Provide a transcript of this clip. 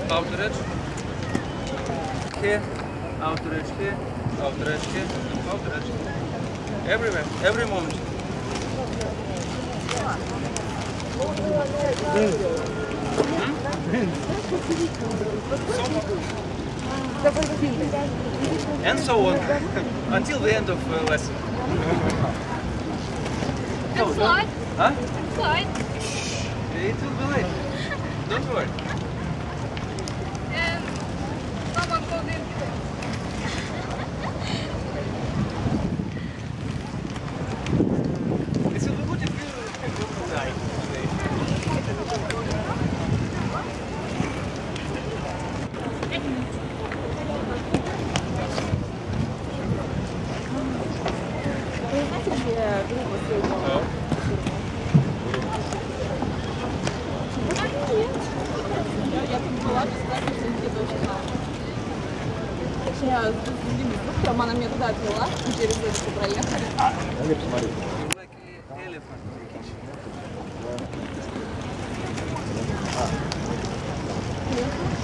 outer edge. Here, outer edge here, outer edge here, outer edge. Everywhere, every moment. And so on, until the end of lesson. And slide. Huh? Slide. It will be late. Don't worry. And someone called in. It will be good if you will die today. Я тут была, бесплатно, где-то очень мало. Точнее, с другими инструктором она меня туда отвела, и через это проехали. Дай посмотри. Like an elephant in the kitchen. Приехала.